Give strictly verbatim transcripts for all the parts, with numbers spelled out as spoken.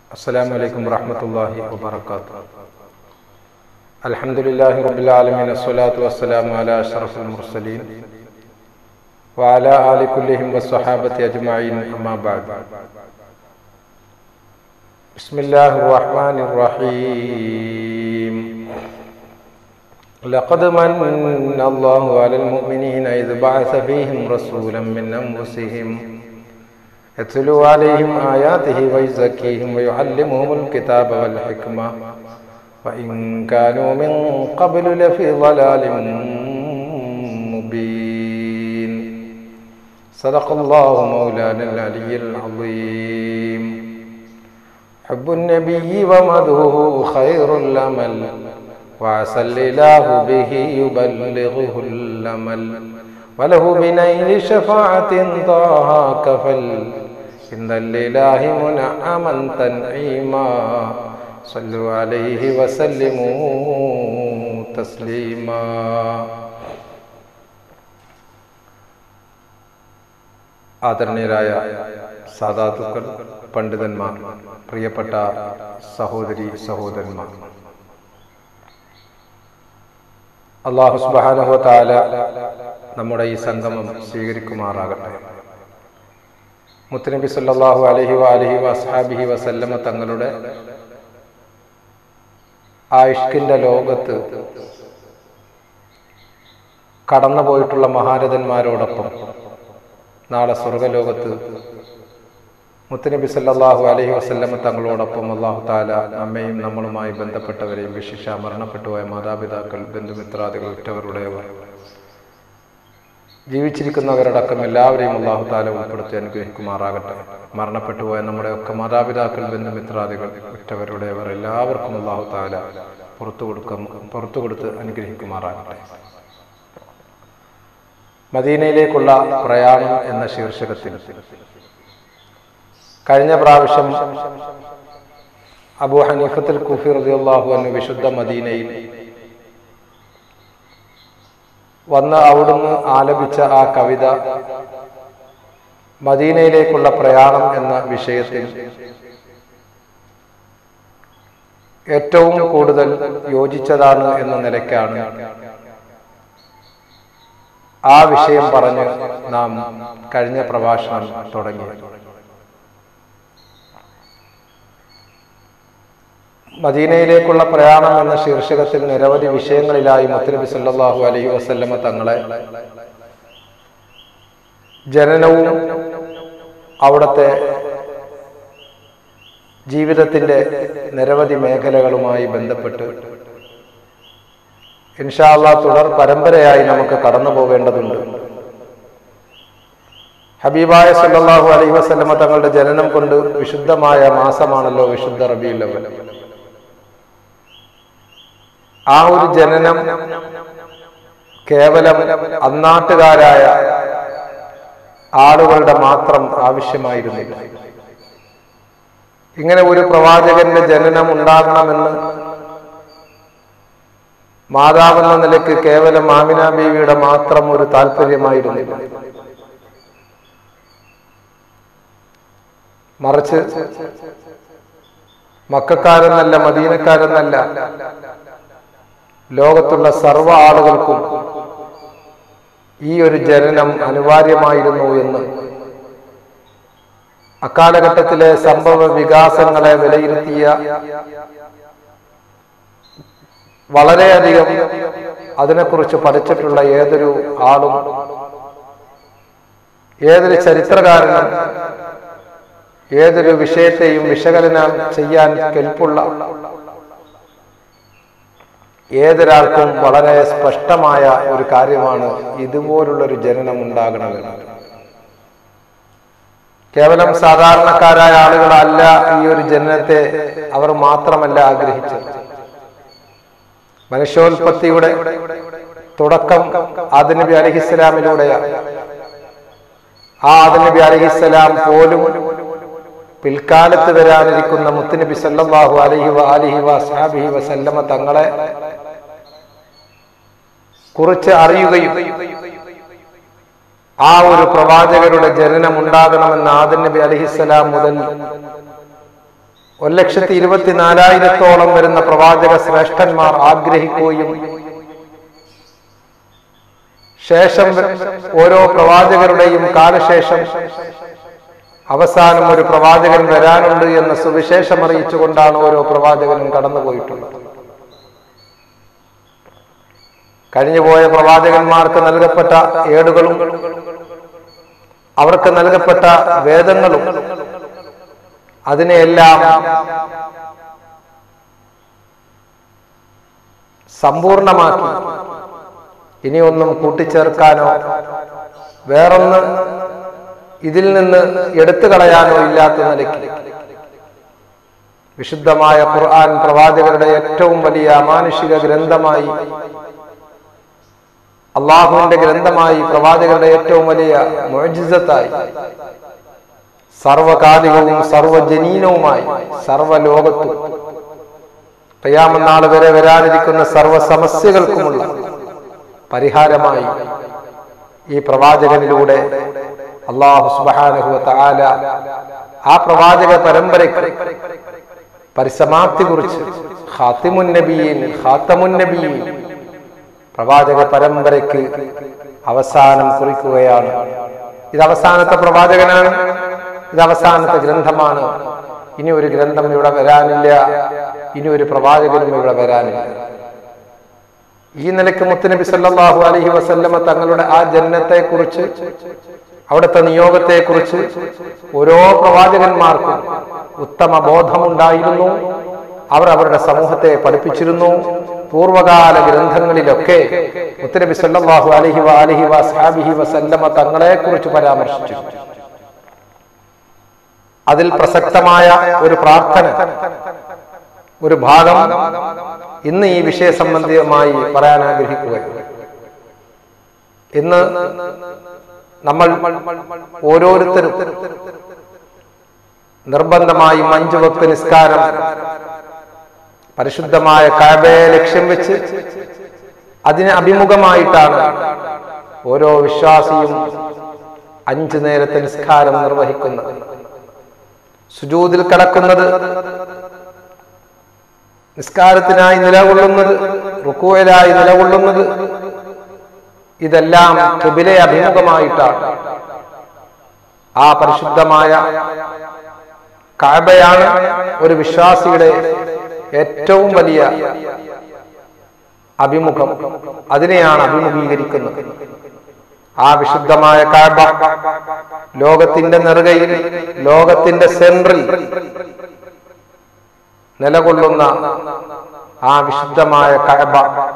السلام عليكم ورحمة الله وبركاته. الحمد لله رب العالمين، الصلاة والسلام على أشرف المرسلين وعلى آل كلهم والصحابة أجمعين، أما بعد. بسم الله الرحمن الرحيم. لقد من الله على المؤمنين إذ بعث فيهم رسولا من أنفسهم يتلو عليهم آياته ويزكيهم ويعلمهم الكتاب والحكمة وإن كانوا من قبل لفي ضلال مبين. صدق الله مولانا العلي العظيم. حب النبي ومدحه خير الأمل وعسى الإله به يبلغه الأمل وله بنيل شفاعة طه كفل إن الإله منعما تنعيما صلوا عليه وسلموا تسليما. ആദരണീയരായ സാദാത്തുക്കൾ, പണ്ഡിതന്മാർ, പ്രിയപ്പെട്ട സഹോദരി സഹോദരന്മാർ, അല്ലാഹു സുബ്ഹാനഹു വ തആല നമ്മുടെ ഈ സംഗമം സ്വീകരിക്കുമാറാകട്ടെ. മുത്തുനബി സല്ലല്ലാഹു അലൈഹി വഅലിഹി വഅസ്ഹാബിഹി വസല്ലമ തങ്ങളുടെ ആ ഇഷ്കിന്റെ ലോകത്ത് കടന്നുപോയിട്ടുള്ള മഹാരഥന്മാരോടൊപ്പം നാളെ സ്വർഗലോകത്ത് മുത്തുനബി സല്ലല്ലാഹു അലൈഹി വസല്ലമ തങ്ങളോടൊപ്പം അല്ലാഹു തആല നമ്മയും നമ്മളുമായി ബന്ധപ്പെട്ടവരെയും വിശിഷ്ട മരണപ്പെട്ടുപോയ മാതാപിതാക്കൾ, ബന്ധുമിത്രാദികൾ, ഉറ്റവരുടേവർ, ജീവിച്ചിരിക്കുന്നവരടക്കം എല്ലാവരെയും അല്ലാഹു തആല ഉൾപ്പെടുത്തി അനുഗ്രഹിക്കുമാറാകട്ടെ. മരണപ്പെട്ടുപോയ നമ്മുടെ ഒക്കെ മാതാപിതാക്കൾ, ബന്ധുമിത്രാദികൾ, ഉറ്റവരുടേവർ എല്ലാവർക്കും അല്ലാഹു തആല പുറത്തു കൊടുക്കും പുറത്തു കൊടുത്ത് അനുഗ്രഹിക്കുമാറാകട്ടെ. മദീനയിലേക്കുള്ള പ്രയാണം എന്ന ശീർഷകത്തിൽ കഴിഞ്ഞ പ്രാവശ്യം അബൂ ഹനീഫത്തുൽ കൂഫി റളിയല്ലാഹു അൻഹു വിശുദ്ധ മദീനയിൽ വന്ന് അവിടുന്ന് ആലപിച്ച ആ കവിത മദീനയിലേക്കുള്ള പ്രയാണം എന്ന വിഷയത്തിൽ ഏറ്റവും കൂടുതൽ യോജിച്ചതാണ് എന്ന നിലയ്ക്കാണ് ആ വിഷയം പറഞ്ഞ് നാം കഴിഞ്ഞ പ്രഭാഷണം തുടങ്ങിയത്. മദീനയിലേക്കുള്ള പ്രയാണം എന്ന ശീർഷകത്തിൽ നിരവധി വിഷയങ്ങളിലായി മുത്തുനബി സല്ലല്ലാഹു അലൈഹി വസല്ലമ തങ്ങളെ ജനനവും അവിടുത്തെ ജീവിതത്തിന്റെ നിരവധി മേഖലകളുമായി ബന്ധപ്പെട്ട് ഇൻഷാ അല്ലാഹ് തുടർ പരമ്പരയായി നമുക്ക് കടന്നു പോവേണ്ടതുണ്ട്. ഹബീബായ സല്ലല്ലാഹു അലൈഹി വസല്ലമ തങ്ങളുടെ ജനനം കൊണ്ട് വിശുദ്ധമായ മാസമാണല്ലോ വിശുദ്ധ റബീഉൽ അവ്വൽ. ആ ഒരു ജനനം കേവലം അന്നാട്ടുകാരായ ആളുകളുടെ മാത്രം ആവശ്യമായിരുന്നില്ല. ഇങ്ങനെ ഒരു പ്രവാചകന്റെ ജനനം ഉണ്ടാകണമെന്ന് മാതാവെന്ന നിലയ്ക്ക് കേവലം ആമിന ബീവിയുടെ മാത്രം ഒരു താല്പര്യമായിരുന്നില്ല. മറിച്ച് മക്കക്കാരെന്നല്ല, മദീനക്കാരെന്നല്ല, ലോകത്തുള്ള സർവ്വ ആളുകൾക്കും ഈ ഒരു ജനനം അനിവാര്യമായിരുന്നു എന്ന് അക്കാലഘട്ടത്തിലെ സംഭവ വികാസങ്ങളെ വിലയിരുത്തിയ വളരെയധികം അതിനെക്കുറിച്ച് പഠിച്ചിട്ടുള്ള ഏതൊരു ആളും, ഏതൊരു ചരിത്രകാരനും, ഏതൊരു വിഷയത്തെയും വിശകലനം ചെയ്യാൻ കെൽപ്പുള്ള ഏതൊരാൾക്കും വളരെ സ്പഷ്ടമായ ഒരു കാര്യമാണ് ഇതുപോലുള്ളൊരു ജനനം ഉണ്ടാകണമെന്ന്. കേവലം സാധാരണക്കാരായ ആളുകളല്ല ഈ ഒരു ജനനത്തെ അവർ മാത്രമല്ല ആഗ്രഹിച്ചത്. മനുഷ്യോൽപത്തിയുടെ തുടക്കം ആദം നബി അലൈഹിസ്സലാമിലൂടെയാണ്. ആ ആദം നബി അലൈഹിസ്സലാം പോലും പിൽക്കാലത്ത് വരാനിരിക്കുന്ന മുത്തുനബി സല്ലല്ലാഹു അലൈഹി വഅലിഹി വഅസ്ഹാബിഹി വസല്ലമ തങ്ങളെ കുറിച്ച് അറിയുകയും ആ ഒരു പ്രവാചകരുടെ ജനനം ഉണ്ടാകണമെന്ന് ആദം നബി അലൈഹിസ്സലാം മുതൽ ഒരു ലക്ഷത്തി ഇരുപത്തിനാലായിരത്തോളം വരുന്ന പ്രവാചക ശ്രേഷ്ഠന്മാർ ആഗ്രഹിക്കുകയും ശേഷം ഓരോ പ്രവാചകരുടെയും കാലശേഷം അവസാനം ഒരു പ്രവാചകൻ വരാനുണ്ട് എന്ന സുവിശേഷം അറിയിച്ചുകൊണ്ടാണ് ഓരോ പ്രവാചകനും കടന്നുപോയിട്ടുള്ളത്. കഴിഞ്ഞുപോയ പ്രവാചകന്മാർക്ക് നൽകപ്പെട്ട ഏടുകളും അവർക്ക് നൽകപ്പെട്ട വേദങ്ങളും അതിനെയെല്ലാം സമ്പൂർണമാക്കി ഇനിയൊന്നും കൂട്ടിച്ചേർക്കാനോ വേറൊന്ന് ഇതിൽ നിന്ന് എടുത്തു കളയാനോ ഇല്ലാത്ത നിലയ്ക്ക് വിശുദ്ധമായ ഖുർആൻ പ്രവാചകരുടെ ഏറ്റവും വലിയ അമാനുഷിക ഗ്രന്ഥമായി, അള്ളാഹുവിന്റെ ഗ്രന്ഥമായി, പ്രവാചകരുടെ ഏറ്റവും വലിയ മുഅ്ജിസത്തായി, സർവകാലികവും സർവജനീനവുമായി സർവലോകത്തും ഖിയാമത്ത് നാൾ വരെ വരാനിരിക്കുന്ന സർവ സമസ്യകൾക്കുമുള്ള പരിഹാരമായി ഈ പ്രവാചകനിലൂടെ അല്ലാഹു സുബ്ഹാനഹു വ തആല ആ പ്രവാചക പരമ്പരയ്ക്ക് പരിസമാപ്തി കുറിച്ച് ഖാതിമുൻ നബിയീൻ ഖാതമുൻ നബിയീൻ പ്രവാചക പരമ്പരയ്ക്ക് അവസാനം കുറിക്കുകയാണ്. ഇത് അവസാനത്തെ പ്രവാചകനാണ്, ഇത് അവസാനത്തെ ഗ്രന്ഥമാണ്. ഇനി ഒരു ഗ്രന്ഥം ഇവിടെ വരാനില്ല, ഇനി ഒരു പ്രവാചകനും ഇവിടെ വരാനില്ല. ഈ നിലയ്ക്ക് മുത്തുനബി സല്ലല്ലാഹു അലൈഹി വസല്ലമ തങ്ങളുടെ ആ ജന്നത്തെ കുറിച്ച്, അവിടുത്തെ നിയോഗത്തെ കുറിച്ച് ഓരോ പ്രവാചകന്മാർക്കും ഉത്തമ ബോധമുണ്ടായിരുന്നു. അവർ അവരുടെ സമൂഹത്തെ പഠിപ്പിച്ചിരുന്നു. പൂർവകാല ഗ്രന്ഥങ്ങളിലൊക്കെ മുത്തുനബി സല്ലല്ലാഹു അലൈഹി വഅലിഹി വസഹബിഹി വസല്ലമ തങ്ങളെ കുറിച്ച് പരാമർശിച്ചു. അതിൽ പ്രസക്തമായ ഒരു പ്രാർത്ഥന, ഒരു ഭാഗം ഇന്ന് ഈ വിഷയ സംബന്ധിതമായി പറയാൻ ആഗ്രഹിക്കുകയാണ്. ഇന്ന് നമ്മൾ ഓരോരുത്തരും നിർബന്ധമായും അഞ്ചു വക്ത് നിസ്കാരം പരിശുദ്ധമായ കഅബയെ ലക്ഷ്യം വെച്ച് അതിന് അഭിമുഖമായിട്ടാണ് ഓരോ വിശ്വാസിയും അഞ്ചു നേരത്തെ നിസ്കാരം നിർവഹിക്കുന്നത്. സുജൂദിൽ കടക്കുന്നത്, നിസ്കാരത്തിനായി നിലകൊള്ളുന്നത്, റുകൂഇലായി നിലകൊള്ളുന്നത്, ഇതെല്ലാം ഖിബിലയെ അഭിമുഖമായിട്ടാണ്. ആ പരിശുദ്ധമായ കഅബയാണ് ഒരു വിശ്വാസിയുടെ ഏറ്റവും വലിയ അഭിമുഖം. അതിനെയാണ് അഭിമുഖീകരിക്കുന്നത്. ആ വിശുദ്ധമായ കഅബ ലോകത്തിന്റെ നെറുകയിൽ, ലോകത്തിന്റെ സെൻട്രിൽ നിലകൊള്ളുന്ന ആ വിശുദ്ധമായ കഅബ,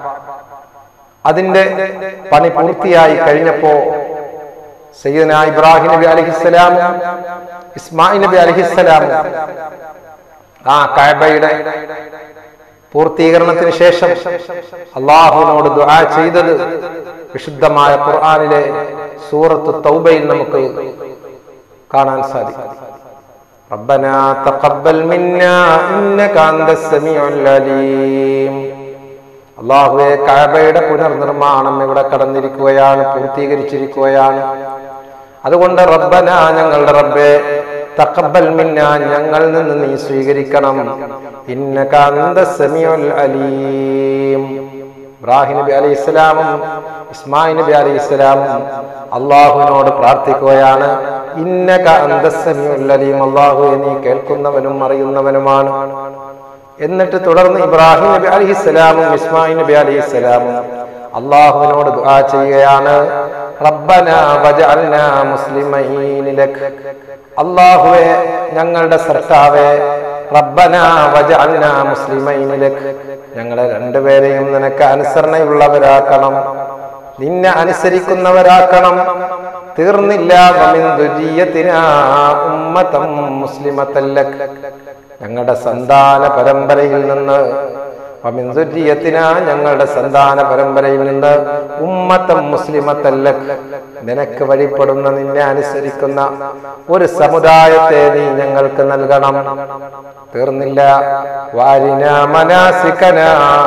അതിന്റെ പണി പൂർത്തിയായി കഴിഞ്ഞപ്പോ സയ്യിദനാ ഇബ്രാഹിം നബി അലൈഹിസ്സലാമും ഇസ്മായിൽ നബി അലൈഹിസ്സലാമും ആ കഅബയുടെ പൂർത്തീകരണത്തിന് ശേഷം അല്ലാഹുവിനോട് ദുആ ചെയ്തത് വിശുദ്ധമായ ഖുർആനിലെ സൂറത്ത് തൗബയിൽ നമുക്ക് കാണാൻ സാധിക്കും. റബ്ബനാ തഖബ്ബൽ മിന്നാ ഇന്നക അന്തസ് സമീഉൽ അലീം. അല്ലാഹുവേ, കഅബയുടെ പുനർനിർമ്മാണം ഇവിടെ കടന്നിരിക്കുകയാണ്, പൂർത്തീകരിച്ചിരിക്കുകയാണ്. അതുകൊണ്ട് റബ്ബനാ, ഞങ്ങളുടെ റബ്ബേ, തഖബ്ബൽ മിന്നാ, ഞങ്ങളിൽ നിന്ന് നീ സ്വീകരിക്കണം. ഇന്നക അന്തസ് സമീഉൽ അലീം. ഇബ്രാഹിം നബി അലൈഹിസ്സലാമും ഇസ്മായിൽ നബി അലൈഹിസ്സലാമും അല്ലാഹുവിനോട് പ്രാർത്ഥിക്കുകയാണ്, ഇന്നക അന്തസ് സമീഉൽ അലീം, അല്ലാഹുവേ, നീ കേൾക്കുന്നവനും അറിയുന്നവനുമാണ്. എന്നിട്ട് തുടർന്ന് ഇബ്രാഹിം നബി അലൈഹിസ്സലാമും ഇസ്മായിൽ നബി അലൈഹിസ്സലാമും അല്ലാഹുവിനോട് ദുആ ചെയ്യുകയാണ്, റബ്ബനാ വജഅൽനാ മുസ്ലിമീന ലക. അല്ലാഹുവേ, ഞങ്ങളുടെ സർത്താവേ, റബ്ബനാ വജഅൽനാ മുസ്ലിമീന ലക, ഞങ്ങളെ രണ്ടുപേരെയും നിനക്ക് അനുസരണയുള്ളവരാക്കണം, നിന്നെ അനുസരിക്കുന്നവരാക്കണം. തീർന്നില്ല, വമിൻ ദുരിയതിനാ ഉമ്മതൻ മുസ്ലിമതൻ ലക, ഞങ്ങളുടെ സന്താന പരമ്പരയിൽ നിന്ന്, വമിൻ ദുരിയതിനാ, ഞങ്ങളുടെ സന്താന പരമ്പരയിൽ നിന്ന്, ഉമ്മതൻ മുസ്ലിമതൻ ലക, നിനക്ക് വഴിപ്പെടുന്ന, നിന്നെ അനുസരിക്കുന്ന ഒരു സമുദായത്തെ നീ ഞങ്ങൾക്ക് നൽകണം. തീർന്നില്ല, വാരിനാ മനാസികനാ,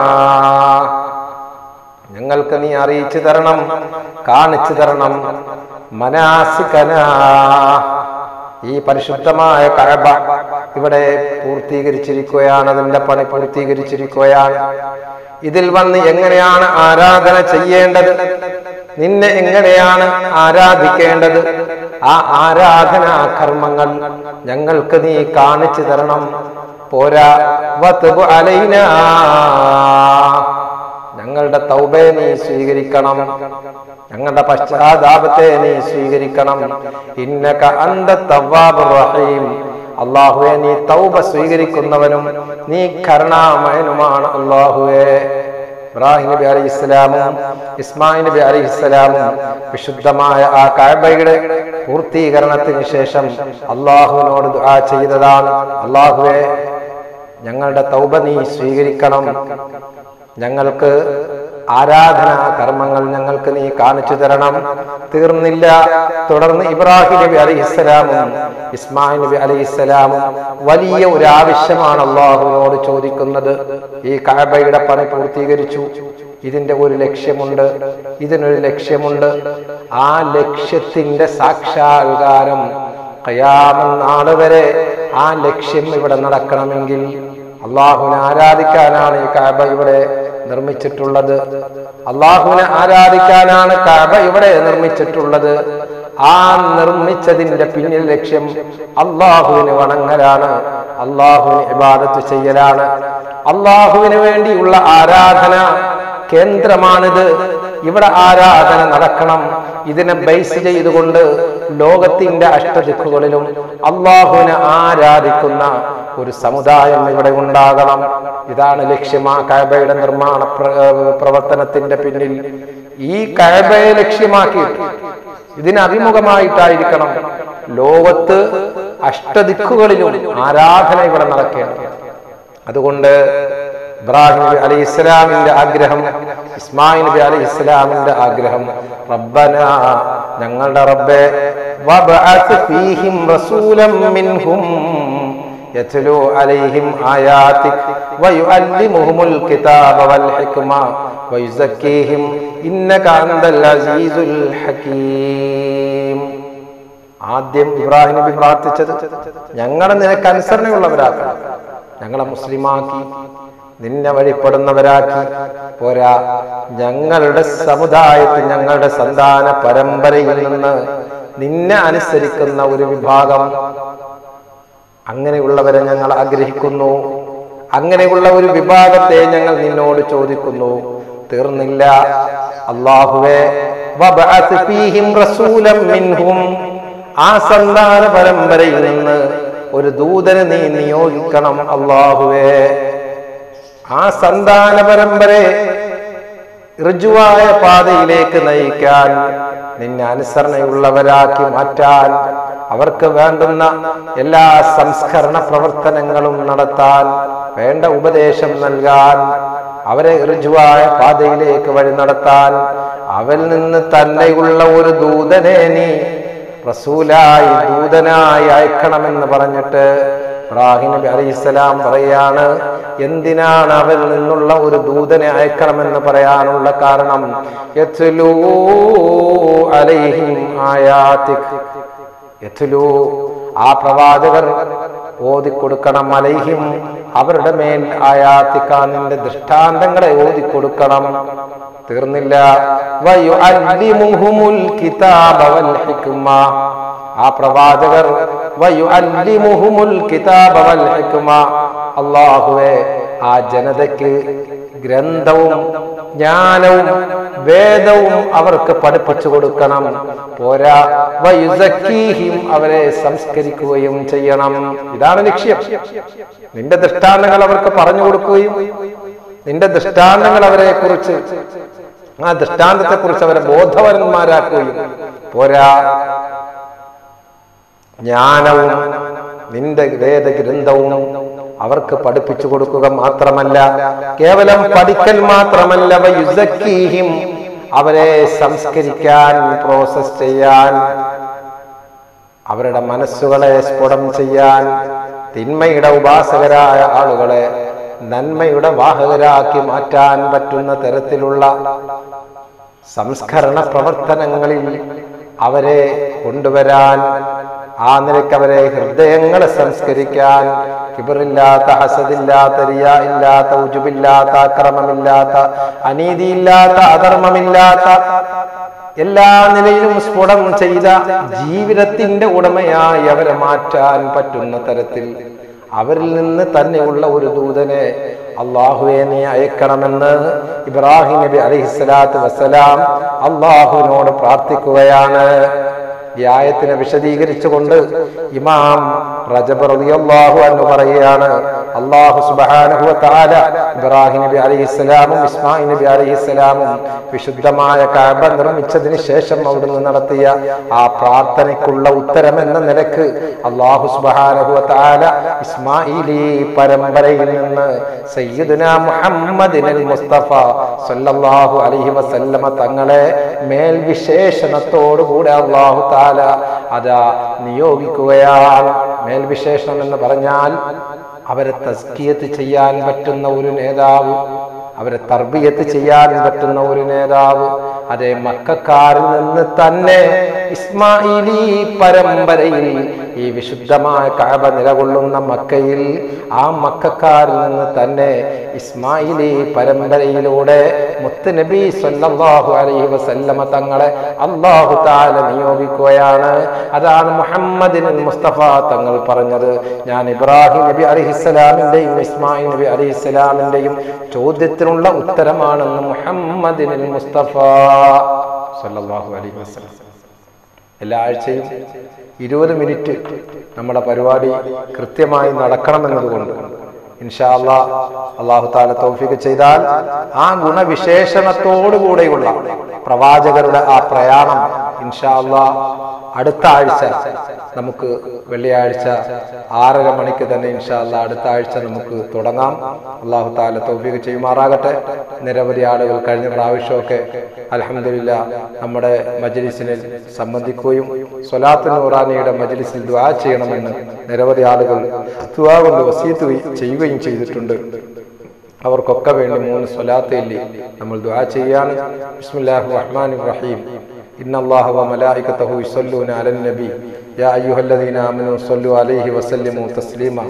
ഞങ്ങൾക്ക് നീ അറിയിച്ചു തരണം, കാണിച്ചു തരണം. മനാസികനാ, ഈ പരിശുദ്ധമായ കഅബ ഇവിടെ പൂർത്തീകരിച്ചിരിക്കുകയാണ്, അതിന്റെ പണി പൂർത്തീകരിച്ചിരിക്കുകയാണ്. ഇതിൽ വന്ന് എങ്ങനെയാണ് ആരാധന ചെയ്യേണ്ടത്, നിന്നെ എങ്ങനെയാണ് ആരാധിക്കേണ്ടത്, ആ ആരാധനാ കർമ്മങ്ങൾ ഞങ്ങൾക്ക് നീ കാണിച്ചു തരണം. പോരാ, വത്ബ് അലൈനാ, ഞങ്ങളുടെ തൗബയെ നീ സ്വീകരിക്കണം, ഞങ്ങളുടെ പശ്ചാത്താപത്തെ നീ സ്വീകരിക്കണം. ഇന്നക അന്ത തവ്വാബുർ റഹീം, അല്ലാഹുവേ നീ തൗബ സ്വീകരിക്കുന്നവനും നീ കരുണാമയനുമാണ്. അല്ലാഹുവേ, ഇബ്രാഹിം നബി അലൈഹിസ്സലാമും ഇസ്മായിൽ നബി അലൈഹിസ്സലാമും വിശുദ്ധമായ ആ കഅബയുടെ പൂർത്തീകരണത്തിന് ശേഷം അല്ലാഹുവിനോട് ദുആ ചെയ്തതാണ്, അല്ലാഹുവേ ഞങ്ങളുടെ തൗബ നീ സ്വീകരിക്കണം, ഞങ്ങൾക്ക് ആരാധനാ കർമ്മങ്ങൾ ഞങ്ങൾക്ക് നീ കാണിച്ചു തരണം. തീർന്നില്ല, തുടർന്ന് ഇബ്രാഹിം നബി അലൈഹിസ്സലാമും ഇസ്മായിൽ നബി അലൈഹിസ്സലാമും വലിയ ഒരു ആവശ്യമാണ് അല്ലാഹുവിനോട് ചോദിക്കുന്നത്. ഈ കഅബയുടെ പണി പൂർത്തീകരിച്ചു, ഇതിന്റെ ഒരു ലക്ഷ്യമുണ്ട്, ഇതിനൊരു ലക്ഷ്യമുണ്ട്. ആ ലക്ഷ്യത്തിന്റെ സാക്ഷാത്കാരം ഖിയാമത്ത് നാൾ വരെ ആ ലക്ഷ്യം ഇവിടെ നടക്കണമെങ്കിൽ അള്ളാഹുവിനെ ആരാധിക്കാനാണ് ഈ കഅബ ഇവിടെ നിർമ്മിച്ചിട്ടുള്ളത്. അള്ളാഹുവിനെ ആരാധിക്കാനാണ് കഅബ ഇവിടെ നിർമ്മിച്ചിട്ടുള്ളത്. ആ നിർമ്മിച്ചതിന്റെ പിന്നിൽ ലക്ഷ്യം അള്ളാഹുവിനെ വണങ്ങലാണ്, അള്ളാഹുവിന് ഇബാദത്ത് ചെയ്യലാണ്. അള്ളാഹുവിന് വേണ്ടിയുള്ള ആരാധന കേന്ദ്രമാണിത്. ഇവിടെ ആരാധന നടക്കണം. ഇതിനെ ബേസ് ചെയ്തുകൊണ്ട് ലോകത്തിന്റെ അഷ്ടദിക്കുകളിലും അള്ളാഹുവിനെ ആരാധിക്കുന്ന ഒരു സമുദായം ഇവിടെ ഉണ്ടാകണം. ഇതാണ് ലക്ഷ്യം ആ കഅബയുടെ നിർമ്മാണ പ്രവർത്തനത്തിന്റെ പിന്നിൽ. ഈ കഅബയെ ലക്ഷ്യമാക്കിയിട്ട് ഇതിന് അഭിമുഖമായിട്ടായിരിക്കണം ലോകത്ത് അഷ്ടദിക്കുകളിലും ആരാധന ഇവിടെ നടക്കേണ്ടത്. അതുകൊണ്ട് ഇബ്രാഹിം നബി അലൈഹി ഇസ്ലാമിന്റെ ആഗ്രഹം, ഇസ്മായിൽ നബി അലൈഹി ഇസ്ലാമിന്റെ ആഗ്രഹം, റബ്ബനാ ഞങ്ങളുടെ റബ്ബേ വബഅസ് ഫീഹിം റസൂലൻ മിൻഹും യത്ലു അലൈഹിം ആയാതിക വയുഅല്ലിമുഹുൽ കിതാബ വൽ ഹിക്മ വയുസക്കീഹിം ഇന്നക അൻതൽ അസീസുൽ ഹകീം. ആദ്യം ഇബ്രാഹിം നബി പ്രാർത്ഥിച്ചത് ഞങ്ങളെ നിനക്ക് അനുസരണയുള്ളവരാക്കണം, ഞങ്ങളെ മുസ്ലിമാക്കി നിന്നെ വഴിപ്പെടുന്നവരാക്കി. പോരാ, ഞങ്ങളുടെ സമുദായത്തിൽ ഞങ്ങളുടെ സന്താന പരമ്പരയിൽ നിന്ന് നിന്നെ അനുസരിക്കുന്ന ഒരു വിഭാഗം, അങ്ങനെയുള്ളവരെ ഞങ്ങൾ ആഗ്രഹിക്കുന്നു. അങ്ങനെയുള്ള ഒരു വിഭാഗത്തെ ഞങ്ങൾ നിന്നോട് ചോദിക്കുന്നു. തീർന്നില്ല, അല്ലാഹുവേ വബഅസ് ഫീഹിം റസൂലൻ മിൻഹും, ആ സന്താന പരമ്പരയിൽ നിന്ന് ഒരു ദൂതനെ നീ നിയോഗിക്കണം. അല്ലാഹുവേ ആ സന്താന പരമ്പരയെ ഋജുവായ പാതയിലേക്ക് നയിക്കാൻ, നിന്നെ അനുസരണയുള്ളവരാക്കി മാറ്റാൻ, അവർക്ക് വേണ്ടുന്ന എല്ലാ സംസ്കരണ പ്രവർത്തനങ്ങളും നടത്താൻ, വേണ്ട ഉപദേശം നൽകാൻ, അവരെ ഋജുവായ പാതയിലേക്ക് വഴി നടത്താൻ, അവരിൽ നിന്ന് തന്നെയുള്ള ഒരു ദൂതനെ നീ റസൂലായി ദൂതനായി അയക്കണമെന്ന് പറഞ്ഞിട്ട് ഇബ്രാഹിം നബി അലൈഹിസ്സലാം പറയാണ്, എന്തിനാണ് അവരിൽ നിന്നുള്ള ഒരു ദൂതനെ അയക്കണമെന്ന് പറയാനുള്ള കാരണം, യത്ലൂ അലൈഹിം ആയാതിക, യത്ലൂ ആ പ്രവാചകർ ഓതിക്കൊടുക്കണം, അലൈഹിം അവരുടെ മേൽ ആയാതിക നിന്റെ ദൃഷ്ടാന്തങ്ങളെ ഓതിക്കൊടുക്കണം. തീർന്നില്ല, വയുഅല്ലിമുഹുൽ കിതാബ വൽ ഹിക്മ, ആ പ്രവാചകർ വയുഅല്ലിമുഹുൽ കിതാബ വൽ ഹിക്മ, അല്ലാഹുവേ ആ ജനതയ്ക്ക് ഗ്രന്ഥവും ജ്ഞാനവും വേദവും അവർക്ക് പഠിപ്പിച്ചു കൊടുക്കണം. പോരാ, വയുസക്കീഹിം അവരെ സംസ്കരിക്കുകയും ചെയ്യണം. ഇതാണ് ലക്ഷ്യം. നിന്റെ ദൃഷ്ടാന്തങ്ങൾ അവർക്ക് പറഞ്ഞു കൊടുക്കുകയും നിന്റെ ദൃഷ്ടാന്തങ്ങൾ അവരെ കുറിച്ച് ആ ദൃഷ്ടാന്തത്തെ കുറിച്ച് അവരെ ബോധവാന്മാരാക്കുകയും, പോരാ ജ്ഞാനവും നിന്റെ വേദഗ്രന്ഥവും അവർക്ക് പഠിപ്പിച്ചു കൊടുക്കുക മാത്രമല്ല, കേവലം പഠിക്കൽ മാത്രമല്ല, വയുസക്കീഹിം അവരെ സംസ്കരിക്കാൻ, പ്രോസസ് ചെയ്യാൻ, അവരുടെ മനസ്സുകളെ സ്ഫുടം ചെയ്യാൻ, തിന്മയുടെ ഉപാസകരായ ആളുകളെ നന്മയുടെ വാഹകരാക്കി മാറ്റാൻ പറ്റുന്ന തരത്തിലുള്ള സംസ്കരണ പ്രവർത്തനങ്ങളിൽ അവരെ കൊണ്ടുവരാൻ, ആ നിലയ്ക്ക് അവരെ ഹൃദയങ്ങളെ സംസ്കരിക്കാൻ കിബറില്ലാത്ത, ഹസദില്ലാത്ത, റിയ ഇല്ലാത്ത, ഉജുബില്ലാത്ത, അക്രമമില്ലാത്ത, അനീതിയില്ലാത്ത, അധർമ്മമില്ലാത്ത, എല്ലാ നിലയിലും സ്ഫുടം ചെയ്ത ജീവിതത്തിന്റെ ഉടമയായി അവരെ മാറ്റാൻ പറ്റുന്ന തരത്തിൽ അവരിൽ നിന്ന് തന്നെയുള്ള ഒരു ദൂതനെ അള്ളാഹുവെ നീ അയക്കണമെന്ന് ഇബ്രാഹിം നബി അലൈഹിസ്സലാത്തു വസ്സലാം അള്ളാഹുവിനോട് പ്രാർത്ഥിക്കുകയാണ്. ഈ ആയത്തിനെ വിശദീകരിച്ചുകൊണ്ട് ഇമാം റജബ് റളിയല്ലാഹു അൻഹു പറയുകയാണ്, അല്ലാഹു സുബ്ഹാനഹു വ തആല ഇബ്രാഹിം നബി അലൈഹിസ്സലാമും ഇസ്മായിൽ നബി അലൈഹിസ്സലാമും വിശുദ്ധമായ കഅബ നിർമ്മിച്ചതിന് ശേഷം അവിടുന്ന് നടത്തിയ ആ പ്രാർത്ഥനയ്ക്കുള്ള ഉത്തരം എന്ന നിലക്ക് അല്ലാഹു സുബ്ഹാനഹു വ തആല ഇസ്മായിലി പരമ്പരയിൽ നിന്ന് സയ്യിദുനാ മുഹമ്മദിനുൽ മുസ്തഫ സല്ലല്ലാഹു അലൈഹി വസല്ലമ തങ്ങളെ മേൽവിശേഷണത്തോടുകൂടെ അല്ലാഹു തആല അതാ നിയോഗിക്കുകയാണ്. മേൽവിശേഷണം എന്ന് പറഞ്ഞാൽ അവരെ തസ്കിയത്ത് ചെയ്യാൻ പറ്റുന്ന ഒരു നേതാവ്, അവരെ തർബിയത്ത് ചെയ്യാൻ പറ്റുന്ന ഒരു നേതാവ്. അതേ മക്കക്കാരിൽ നിന്ന് തന്നെ ഇസ്മായിലി പരമ്പരയിൽ ഈ വിശുദ്ധമായ കഅബ നിലകൊള്ളുന്ന മക്കയിൽ ആ മക്കക്കാരിൽ നിന്ന് തന്നെ ഇസ്മായിലി പരമ്പരയിലൂടെ മുത്തുനബി സല്ലല്ലാഹു അലൈഹി വസല്ലമ തങ്ങളെ അല്ലാഹു തആല നിയോഗിക്കുകയാണ്. അതാണ് മുഹമ്മദിനുൽ മുസ്തഫ തങ്ങൾ പറഞ്ഞത്. ഞാൻ ഇബ്രാഹിം നബി അലൈഹിസ്സലാമിന്റെയും ഇസ്മായിൽ നബി അലൈഹിസ്സലാമിന്റെയും ചോദ്യത്തിനുള്ള ഉത്തരമാണെന്ന് മുഹമ്മദിനുൽ മുസ്തഫ സല്ലല്ലാഹു അലൈഹി വസല്ലം. എല്ലാ ആഴ്ചയും ഇരുപത് മിനിറ്റ് നമ്മുടെ പരിപാടി കൃത്യമായി നടക്കണമെന്നതുകൊണ്ട് ഇൻഷാ അല്ലാഹ് അല്ലാഹു തആല തൗഫീഖ് ചെയ്താൽ ആ ഗുണവിശേഷണത്തോടുകൂടെയുള്ള പ്രവാചകരുടെ ആ പ്രയാണം ഇൻഷാ അല്ലാഹ് അടുത്ത ആഴ്ച നമുക്ക് വെള്ളിയാഴ്ച ആറര മണിക്ക് തന്നെ ഇൻഷാ അല്ലാഹ് അടുത്ത ആഴ്ച നമുക്ക് തുടങ്ങാം. അല്ലാഹു തആല തൗഫീഖ് ചെയ്യുമാറാകട്ടെ. നിരവധി ആളുകൾ കഴിഞ്ഞ പ്രാവശ്യമൊക്കെ അൽഹംദുലില്ലാഹ് നമ്മുടെ മജ്ലിസിൽ സംബന്ധിക്കുകയും സ്വലാത്ത് നൂറാനിയുടെ മജ്ലിസിൽ ദുആ ചെയ്യണമെന്ന് നിരവധി ആളുകൾ ദുആ കൊണ്ട് വസിയത്ത് ചെയ്യുകയും ചെയ്തിട്ടുണ്ട്. അവർക്കൊക്കെ വേണ്ടി മൂന്ന് സ്വലാത്ത് ഇല്ലേ നമ്മൾ ദുആ ചെയ്യാണ്. ബിസ്മില്ലാഹിർ റഹ്മാനിർ റഹീം. ഇന്നല്ലാഹ വ മലായികതഹു യുസല്ലൂന അലൻ നബി യാ അയ്യുഹല്ലദീന ആമനൂ സ്വല്ലു അലൈഹി വസല്ലിമു തസ്ലീമാ.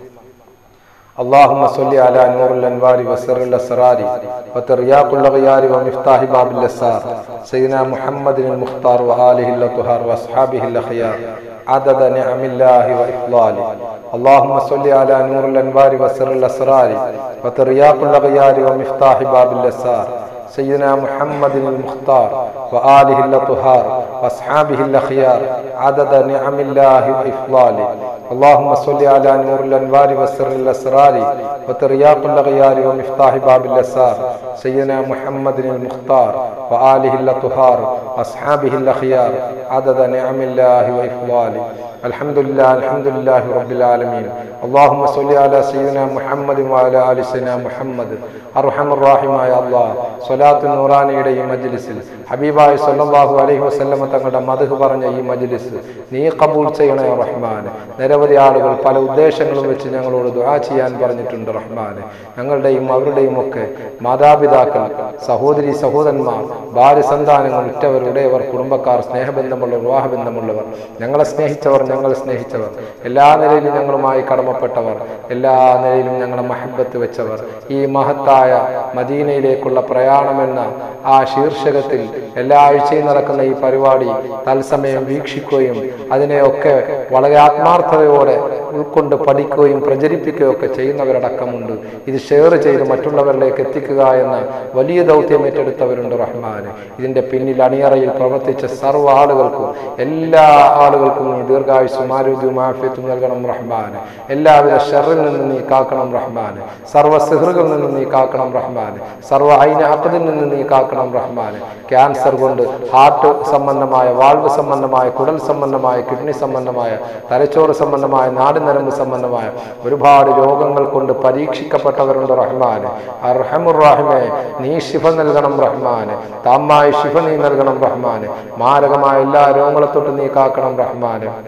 اللهم صل على نور الانوار وسر الاسرار وترياق الاغيار ومفتاح باب الاسرار سيدنا محمد المختار واله الاطهار واصحابه الاخيار عدد نعم الله وافضاله. اللهم صل على نور الانوار وسر الاسرار وترياق الاغيار ومفتاح باب الاسرار سيدنا محمد المختار وآله الأطهار وأصحابه الأخيار عدد نعم الله وإفضاله. اللهم صل على نور الأنوار وسر الأسرار وترياق الأغيار ومفتاح باب الأسرار سيدنا محمد المختار وآله الأطهار وأصحابه الأخيار عدد نعم الله وإفضاله. الحمد لله الحمد لله رب العالمين. اللهم صل على سيدنا محمد وعلى آل سيدنا محمد. أرحم الراحمين يا الله. സ്വലാത്ത് നൂറാനിയുടെ ഈ മജ്ലിസിൽ ഹബീബായി സല്ലല്ലാഹു അലൈഹി വസല്ലമ തങ്ങളുടെ മദ്ഹ് പറഞ്ഞ ഈ മജ്ലിസ് നീ ഖബൂൽ ചെയ്യണേ റഹ്മാൻ. നിരവധി ആളുകൾ പല ഉദ്ദേശങ്ങളും വെച്ച് ഞങ്ങളോട് ദുആ ചെയ്യാൻ പറഞ്ഞിട്ടുണ്ട് റഹ്മാൻ. ഞങ്ങളുടെയും അവരുടെയും ഒക്കെ മാതാപിതാക്കൾ, സഹോദരി സഹോദരന്മാർ, ഭാര്യ സന്താനങ്ങൾ, ഉറ്റവർ, ഉടയവർ, കുടുംബക്കാർ, സ്നേഹബന്ധമുള്ളവർ, വിവാഹബന്ധമുള്ളവർ, ഞങ്ങളെ സ്നേഹിച്ചവർ, ഞങ്ങൾ സ്നേഹിച്ചവർ, എല്ലാ നിലയിലും ഞങ്ങളുമായി കടമപ്പെട്ടവർ, എല്ലാ നിലയിലും ഞങ്ങളെ മഹബത്ത് വെച്ചവർ, ഈ മഹത്തായ മദീനയിലേക്കുള്ള പ്രയാണമെന്ന ആ ശീർഷകത്തിൽ എല്ലാ ആഴ്ചയും നടക്കുന്ന ഈ പരിപാടി തത്സമയം വീക്ഷിക്കുകയും അതിനെയൊക്കെ വളരെ ആത്മാർത്ഥതയോടെ ഉൾക്കൊണ്ട് പഠിക്കുകയും പ്രചരിപ്പിക്കുകയും ഒക്കെ ചെയ്യുന്നവരടക്കമുണ്ട്. ഇത് ഷെയർ ചെയ്ത് മറ്റുള്ളവരിലേക്ക് എത്തിക്കുക എന്ന വലിയ ദൗത്യം ഏറ്റെടുത്തവരുണ്ട് റഹ്മാൻ. ഇതിന്റെ പിന്നിൽ അണിയറയിൽ പ്രവർത്തിച്ച സർവ്വ ആളുകൾക്കും എല്ലാ ആളുകൾക്കും നീ ദീർഘായുസ്സും ആരോഗ്യവും ആഫിയത്തും നൽകണം റഹ്മാൻ. എല്ലാവിധ ഷർറിൽ നിന്ന് നീ കാക്കണം റഹ്മാൻ. സർവ്വ സിഹ്റുകളിൽ നിന്ന് നീ കാക്കണം റഹ്മാൻ. സർവ്വ ഐന അഖദിൽ നിന്ന് നീ കാക്കണം റഹ്മാൻ. ക്യാൻസർ കൊണ്ട്, ഹാർട്ട് സംബന്ധമായ, വാൾവ് സംബന്ധമായ, കുടൽ സംബന്ധമായ, കിഡ്നി സംബന്ധമായ, തലച്ചോറ് സംബന്ധമായ, നാടിനരമ്പ് സംബന്ധമായ ഒരുപാട് രോഗങ്ങൾ കൊണ്ട് പരീക്ഷിക്കപ്പെട്ടവരുണ്ട് റഹ്മാൻ. അർഹമുർ റഹീമേ, നീ ശിഫ നൽകണം റഹ്മാൻ. താമായ ശിഫ നീ നൽകണം റഹ്മാൻ. മാരകമായ എല്ലാ രോഗങ്ങളെ തൊട്ട് നീ കാക്കണം റഹ്മാൻ.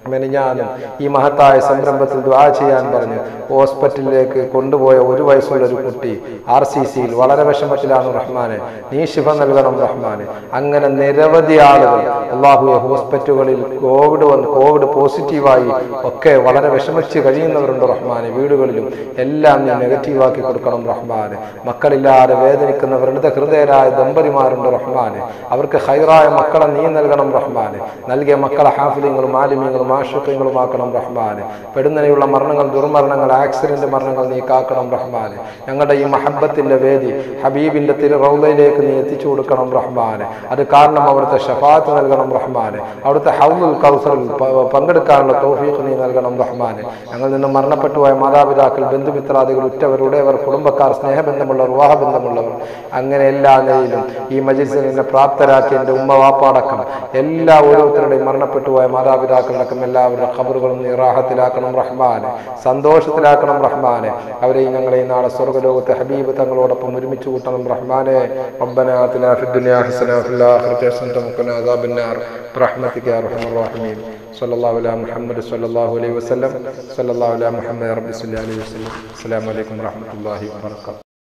മെനഞ്ഞാനും ഈ മഹത്തായ സംരംഭത്തിൽ ദുആ ചെയ്യാൻ പറഞ്ഞു ഹോസ്പിറ്റലിലേക്ക് കൊണ്ടുപോയ ഒരു വയസ്സുള്ള ഒരു കുട്ടി ആർ സി സിയിൽ വളരെ വിഷമത്തിലാണ് റഹ്മാനെ, നീ ശിഫ നൽകണം റഹ്മാനെ. അങ്ങനെ നിരവധി ആളുകൾ അല്ലാഹുവേ ഹോസ്പിറ്റലുകളിൽ കോവിഡ് വന്ന് കോവിഡ് പോസിറ്റീവായി ഒക്കെ വളരെ വിഷമിച്ച് കഴിയുന്നവരുണ്ട് റഹ്മാനെ. വീടുകളിലും എല്ലാം നീ നെഗറ്റീവാക്കി കൊടുക്കണം റഹ്മാനെ. മക്കളില്ലാതെ വേദനിക്കുന്നവരുടെ ഹൃദയരായ ദമ്പതിമാരുണ്ട് റഹ്മാനെ. അവർക്ക് ഹൈറായ മക്കളെ നീ നൽകണം റഹ്മാനെ. നൽകിയ മക്കളെ ഹാഫിലിങ്ങളും ആലിമീങ്ങളും ആശുഖങ്ങളുമാക്കണം റഹ്മാനെ. പെടുന്നതിനുള്ള മരണങ്ങൾ, ദുർമരണങ്ങൾ, ആക്സിഡന്റ് മരണങ്ങൾ നീ കാക്കണം റഹ്മാനെ. ഞങ്ങളുടെ ഈ മഹബത്തിന്റെ വേദി ഹബീബിന്റെ തിരു റൗളയിലേക്ക് നീ എത്തിച്ചു കൊടുക്കണം റഹ്മാനെ. അത് കാരണം അവിടുത്തെ ഷഫാത്ത് നൽകണം റഹ്മാനെ. അവിടുത്തെ ഹൗലുൽ കൗസറിൽ പങ്കെടുക്കാനുള്ള തൗഫീഖ് നീ നൽകണം റഹ്മാനെ. ഞങ്ങളിൽ നിന്ന് മരണപ്പെട്ടുപോയ മാതാപിതാക്കൾ, ബന്ധുമിത്രാദികൾ, ഉറ്റവർ, ഉടയവർ, കുടുംബക്കാർ, സ്നേഹബന്ധമുള്ളവർ, വിവാഹബന്ധമുള്ളവർ, അങ്ങനെ എല്ലാ നിലയിലും ഈ മജ്‌ലിസിൽ നിന്നെ പ്രാപ്തരാക്കി എൻ്റെ ഉമ്മ വാപ്പാടക്കം എല്ലാ ഓരോരുത്തരുടെയും മരണപ്പെട്ടുപോയ മാതാപിതാക്കളടക്കം എല്ലാവരുടെ ഖബറുകളും നീ റാഹത്തിലാക്കണം റഹ്മാനെ, സന്തോഷത്തിലാക്കണം റഹ്മാനെ. അവരെയും ഞങ്ങളെയും നാളെ സ്വർഗ്ഗലോകത്തെ ഹബീബ് തങ്ങളോടൊപ്പം ഒരുമിച്ച് കൂട്ടണം റഹ്മാനെ. റബ്ബനാ ആതിനാ ഫിദ്ദുനിയാ ഹസന വഫിൽ ആഖിറതി ഹസനത വഖിനാ അദാബന്നാർ ബിറഹ്മതിക യാ അർഹമർ റഹീമീൻ. സ്വല്ലല്ലാഹു അലാ മുഹമ്മദ് സ്വല്ലല്ലാഹു അലൈഹി വസല്ലം. സ്വല്ലല്ലാഹു അലാ മുഹമ്മദ് റബ്ബി സ്വല്ലി അലൈഹി വസല്ലം. അസ്സലാമു അലൈക്കും വറഹ്മത്തുള്ളാഹി വബറകാതുഹു.